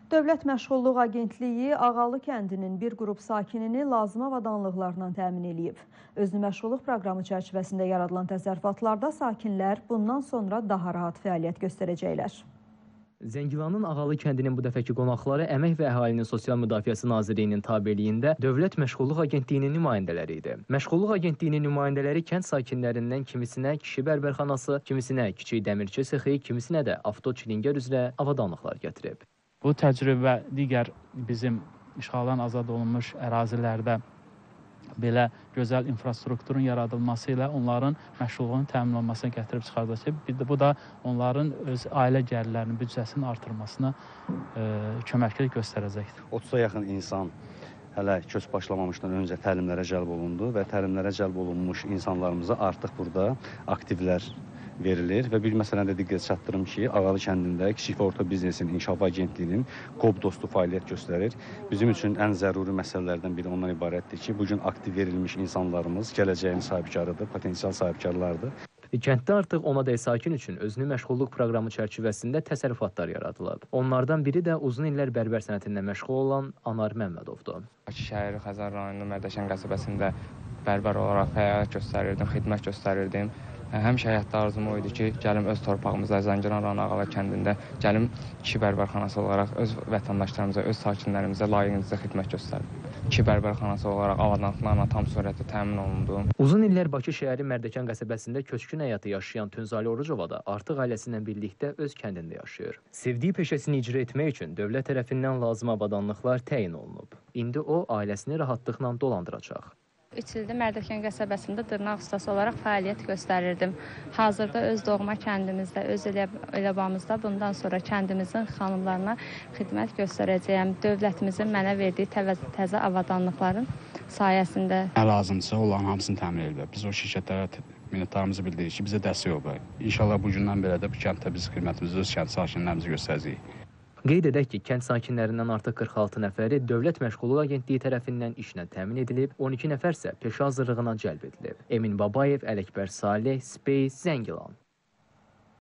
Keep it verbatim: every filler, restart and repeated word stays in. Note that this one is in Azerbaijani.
Dövlət Məşğulluq Agentliyi Ağalı kəndinin bir qrup sakinini lazım avadanlıqlarla təmin edib. Özünü məşğulluq proqramı çərçivəsində yaradılan təsərrüfatlarda sakinlər bundan sonra daha rahat fəaliyyət göstərəcəklər. Zəngilanın Ağalı kəndinin bu dəfəki qonaqları Əmək və Əhalinin Sosial Müdafiəsi Nazirliyinin tabeliyində Dövlət Məşğulluq Agentliyinin nümayəndələri idi. Məşğulluq Agentliyinin nümayəndələri kənd sakinlərindən kimisinə kişi bərbərxanası, kimisinə kiçik dəmirçi sexi, kimisinə də avto çilingər üzrə avadanlıqlar gətirib. Bu təcrübə digər bizim işğaldan azad olunmuş ərazilərdə belə gözəl infrastrukturun yaradılması ilə onların məşğulluğunun təmin olunmasına gətirib çıxardacaq. Bu da onların öz ailə gəlirlərinin büdcəsinin artırmasına e, köməklik göstərəcəkdir. otuza yaxın insan hələ köç başlamamışdan öncə təlimlərə cəlb olundu və təlimlərə cəlb olunmuş insanlarımıza artıq burada aktivlər verilir və bir məsələdə diqqət çatdırım ki, Ağalı kəndində Kiçik və Orta Biznesin İnkişafı Agentliyinin KOB dostu fəaliyyət göstərir. Bizim üçün ən zəruri məsələlərdən biri ondan ibarətdir ki, bugün aktiv verilmiş insanlarımız gələcəyin sahibkarıdır, potensial sahibkarlardır. Kənddə artıq ona dək sakin üçün özünü məşğulluq proqramı çərçivəsində təsərrüfatlar yaradılıb. Onlardan biri də uzun illər bərbər sənətində məşğul olan Anar Məmmədovdur. Bakı şəhəri Xəzər rayonunun Mərdəkan qəsəbəsində bərbər olaraq fəaliyyət göstərirdim, xidmət göstərirdim. Həmişə həyatda arzum o idi ki, gəlim öz torpağımızda, Zəngilan rayonu Ağalı kəndində gəlim kişi bərbərxanası olaraq öz vətəndaşlarımıza, öz sakinlərimizə layiqincə xidmət göstərim. Kişi bərbərxanası olaraq avadanlıqlarla tam sürətlə təmin olundu. Uzun illər Bakı şəhəri Mərdəkan qəsəbəsində köçkün həyatı yaşayan Tünzalı Orucova da artıq ailəsinlə birlikdə öz kəndində yaşayır. Sevdiyi peşəsini icra etmək üçün dövlət tərəfindən lazım avadanlıqlar təyin olunub. İndi o ailəsini rahatlıqla dolandıracaq. üç ildir Mərdəkan qəsəbəsində dırnaq ustası olaraq fəaliyyət göstərirdim. Hazırda öz doğma kəndimizdə, öz elabamızda bundan sonra kəndimizin xanımlarına xidmət göstərəcəyəm. Dövlətimizin mənə verdiyi təzə avadanlıqların sayəsində. Nə lazımdırsa olan hamısını təmin edirlər. Biz o şirkətlərə minnətdarımızı bildiririk ki, bizə dəstək olub. İnşallah bugündən belə də bu kənddə biz xidmətimizi öz kənd sakinlərimizi göstərəcəyik. Qeyd edək ki, kənd sakinlərindən artıq qırx altı nəfəri Dövlət Məşğulluq Agentliyi tərəfindən işlə təmin edilib, on iki nəfər isə peşə hazırlığına cəlb edilib. Emin Babayev, Ələkbər Salih, Space, Zəngilan.